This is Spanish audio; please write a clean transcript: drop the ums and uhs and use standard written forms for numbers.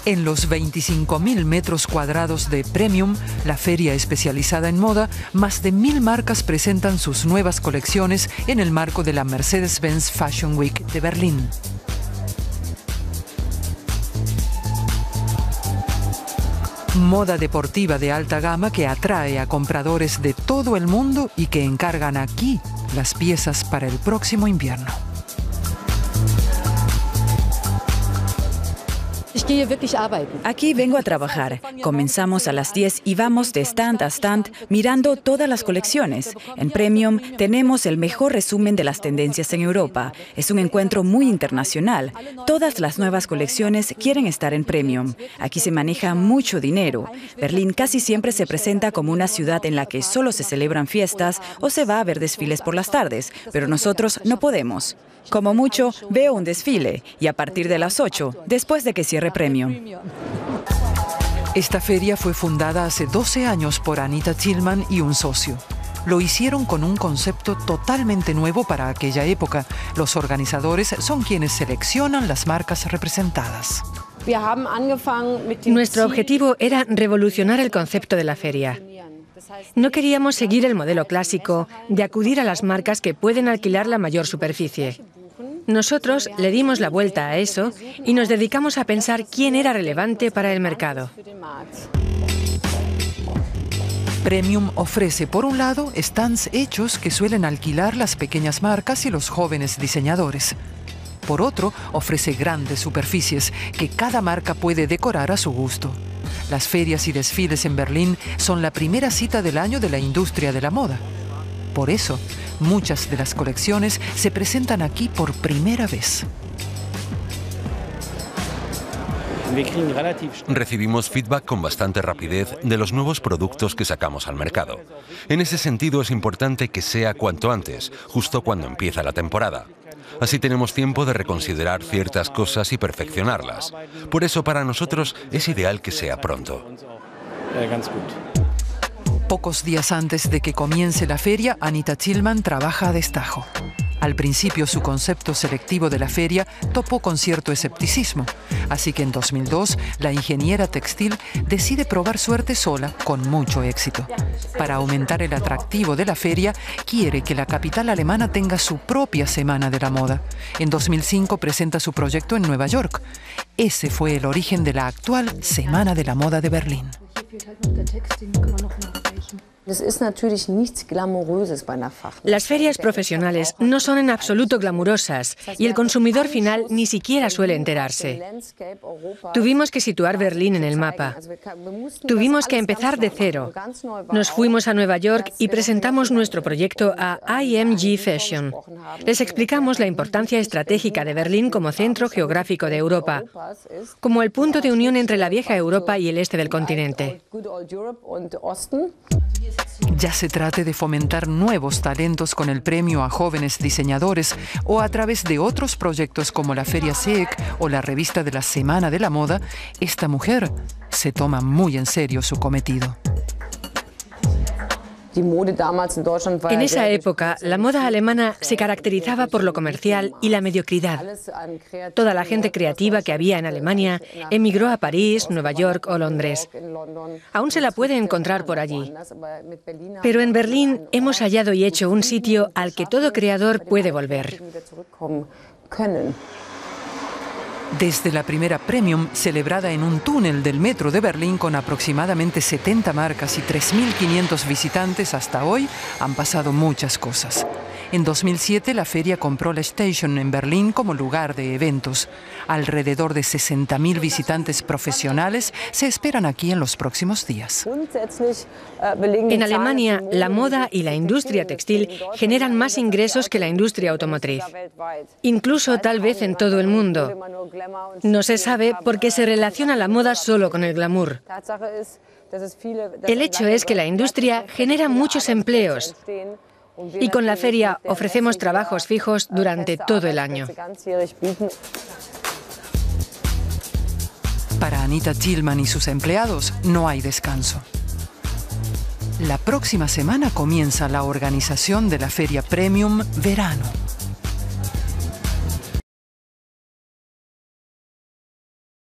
En los 25.000 metros cuadrados de Premium, la feria especializada en moda, más de 1.000 marcas presentan sus nuevas colecciones en el marco de la Mercedes-Benz Fashion Week de Berlín. Moda deportiva de alta gama que atrae a compradores de todo el mundo y que encargan aquí las piezas para el próximo invierno. Aquí vengo a trabajar. Comenzamos a las 10 y vamos de stand a stand mirando todas las colecciones. En Premium tenemos el mejor resumen de las tendencias en Europa. Es un encuentro muy internacional. Todas las nuevas colecciones quieren estar en Premium. Aquí se maneja mucho dinero. Berlín casi siempre se presenta como una ciudad en la que solo se celebran fiestas o se va a ver desfiles por las tardes, pero nosotros no podemos. Como mucho, veo un desfile y a partir de las 8, después de que cierre Premium. Esta feria fue fundada hace 12 años por Anita Tillman y un socio. Lo hicieron con un concepto totalmente nuevo para aquella época. Los organizadores son quienes seleccionan las marcas representadas. Nuestro objetivo era revolucionar el concepto de la feria. No queríamos seguir el modelo clásico de acudir a las marcas que pueden alquilar la mayor superficie. Nosotros le dimos la vuelta a eso y nos dedicamos a pensar quién era relevante para el mercado. Premium ofrece, por un lado, stands hechos que suelen alquilar las pequeñas marcas y los jóvenes diseñadores. Por otro, ofrece grandes superficies que cada marca puede decorar a su gusto. Las ferias y desfiles en Berlín son la primera cita del año de la industria de la moda. Por eso, muchas de las colecciones se presentan aquí por primera vez. Recibimos feedback con bastante rapidez de los nuevos productos que sacamos al mercado. En ese sentido es importante que sea cuanto antes, justo cuando empieza la temporada. Así tenemos tiempo de reconsiderar ciertas cosas y perfeccionarlas. Por eso para nosotros es ideal que sea pronto. Pocos días antes de que comience la feria, Anita Tillman trabaja a destajo. Al principio su concepto selectivo de la feria topó con cierto escepticismo, así que en 2002 la ingeniera textil decide probar suerte sola con mucho éxito. Para aumentar el atractivo de la feria, quiere que la capital alemana tenga su propia semana de la moda. En 2005 presenta su proyecto en Nueva York. Ese fue el origen de la actual Semana de la Moda de Berlín. Las ferias profesionales no son en absoluto glamurosas y el consumidor final ni siquiera suele enterarse. Tuvimos que situar Berlín en el mapa. Tuvimos que empezar de cero. Nos fuimos a Nueva York y presentamos nuestro proyecto a IMG Fashion. Les explicamos la importancia estratégica de Berlín como centro geográfico de Europa, como el punto de unión entre la vieja Europa y el este del continente. Ya se trate de fomentar nuevos talentos con el premio a jóvenes diseñadores o a través de otros proyectos como la Feria SEEK o la revista de la Semana de la Moda, esta mujer se toma muy en serio su cometido. En esa época, la moda alemana se caracterizaba por lo comercial y la mediocridad. Toda la gente creativa que había en Alemania emigró a París, Nueva York o Londres. Aún se la puede encontrar por allí. Pero en Berlín hemos hallado y hecho un sitio al que todo creador puede volver. Desde la primera Premium, celebrada en un túnel del metro de Berlín con aproximadamente 70 marcas y 3.500 visitantes hasta hoy, han pasado muchas cosas. En 2007, la feria compró la Station en Berlín como lugar de eventos. Alrededor de 60.000 visitantes profesionales se esperan aquí en los próximos días. En Alemania, la moda y la industria textil generan más ingresos que la industria automotriz. Incluso tal vez en todo el mundo. No se sabe porque se relaciona la moda solo con el glamour. El hecho es que la industria genera muchos empleos y con la feria ofrecemos trabajos fijos durante todo el año. Para Anita Tillman y sus empleados no hay descanso. La próxima semana comienza la organización de la Feria Premium Verano.